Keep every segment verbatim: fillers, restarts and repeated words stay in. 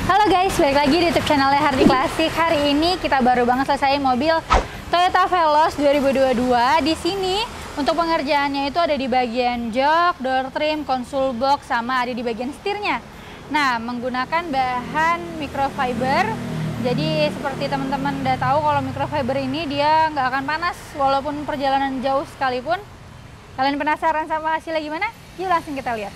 Halo guys, balik lagi di YouTube channelnya Hardi Classic. Hari ini kita baru banget selesai mobil Toyota Veloz dua ribu dua puluh dua. Di sini untuk pengerjaannya itu ada di bagian jok, door trim, console box, sama ada di bagian setirnya. Nah, menggunakan bahan microfiber. Jadi seperti teman-teman udah tahu kalau microfiber ini dia nggak akan panas walaupun perjalanan jauh sekalipun. Kalian penasaran sama hasilnya gimana? Yuk langsung kita lihat.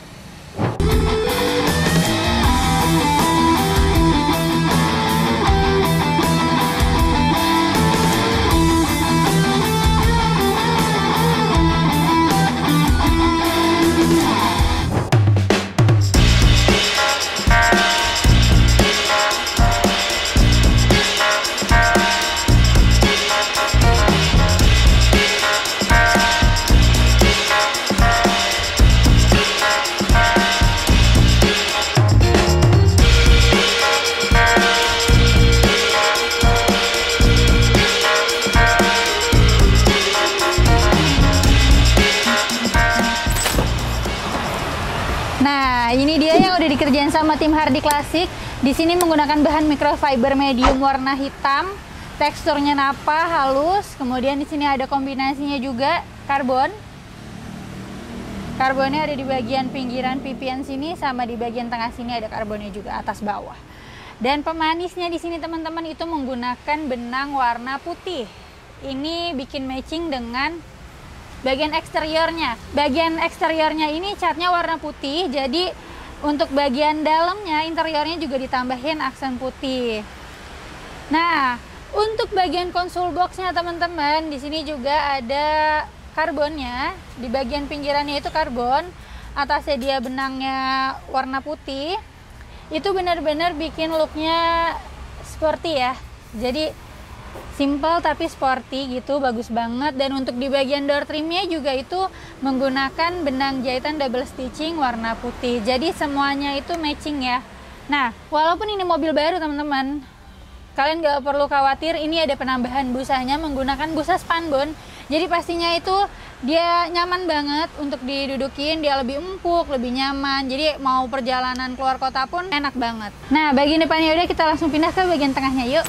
Nah, ini dia yang udah dikerjain sama tim Hardi Classic. Di sini menggunakan bahan microfiber medium warna hitam, teksturnya napa, halus. Kemudian di sini ada kombinasinya juga karbon. Karbonnya ada di bagian pinggiran pipian sini, sama di bagian tengah sini ada karbonnya juga atas bawah. Dan pemanisnya di sini teman-teman itu menggunakan benang warna putih. Ini bikin matching dengan bagian eksteriornya. Bagian eksteriornya ini catnya warna putih, jadi untuk bagian dalamnya, interiornya juga ditambahin aksen putih. Nah, untuk bagian console boxnya teman-teman, di sini juga ada karbonnya. Di bagian pinggirannya itu karbon, atasnya dia benangnya warna putih. Itu benar-benar bikin looknya sporty ya. Jadi simple tapi sporty gitu, bagus banget. Dan untuk di bagian door trimnya juga itu menggunakan benang jahitan double stitching warna putih. Jadi semuanya itu matching ya. Nah, walaupun ini mobil baru teman-teman, kalian gak perlu khawatir, ini ada penambahan busanya menggunakan busa spunbond. Jadi pastinya itu dia nyaman banget untuk didudukin, dia lebih empuk, lebih nyaman. Jadi mau perjalanan keluar kota pun enak banget. Nah, bagian depannya udah, kita langsung pindah ke bagian tengahnya yuk.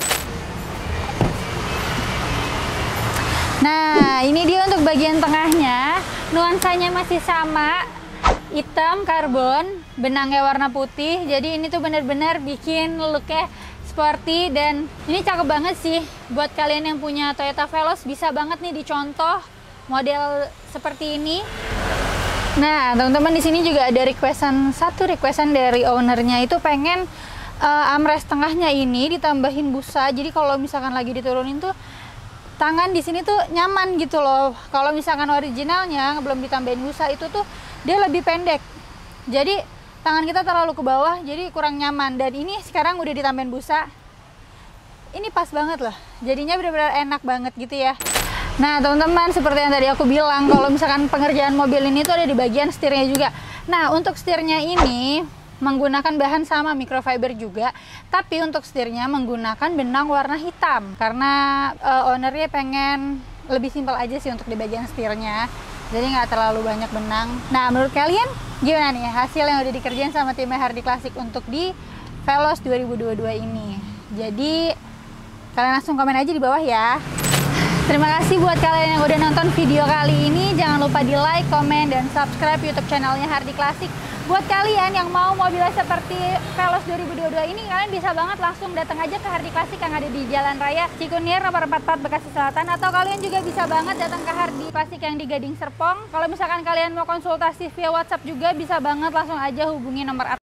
Nah, ini dia untuk bagian tengahnya. Nuansanya masih sama, hitam karbon, benangnya warna putih. Jadi ini tuh bener-bener bikin looknya sporty. Dan ini cakep banget sih. Buat kalian yang punya Toyota Veloz, bisa banget nih dicontoh model seperti ini. Nah, teman-teman, di sini juga ada requestan, satu requestan dari ownernya itu pengen uh, armrest tengahnya ini ditambahin busa. Jadi kalau misalkan lagi diturunin tuh tangan di sini tuh nyaman gitu loh. Kalau misalkan originalnya belum ditambahin busa itu tuh dia lebih pendek. Jadi tangan kita terlalu ke bawah, jadi kurang nyaman. Dan ini sekarang udah ditambahin busa. Ini pas banget loh. Jadinya benar-benar enak banget gitu ya. Nah, teman-teman, seperti yang tadi aku bilang, kalau misalkan pengerjaan mobil ini tuh ada di bagian setirnya juga. Nah, untuk setirnya ini menggunakan bahan sama microfiber juga, tapi untuk setirnya menggunakan benang warna hitam karena uh, ownernya pengen lebih simpel aja sih untuk di bagian setirnya, jadi nggak terlalu banyak benang. Nah, menurut kalian gimana nih hasil yang udah dikerjain sama tim Hardi Classic untuk di Veloz dua ribu dua puluh dua ini? Jadi kalian langsung komen aja di bawah ya. Terima kasih buat kalian yang udah nonton video kali ini. Jangan lupa di like, komen, dan subscribe YouTube channelnya Hardi Classic. Buat kalian yang mau mobilnya seperti Veloz dua ribu dua puluh dua ini, kalian bisa banget langsung datang aja ke Hardi Classic yang ada di Jalan Raya Cikunir nomor empat puluh empat Bekasi Selatan. Atau kalian juga bisa banget datang ke Hardi Classic yang di Gading Serpong. Kalau misalkan kalian mau konsultasi via WhatsApp juga bisa banget, langsung aja hubungi nomor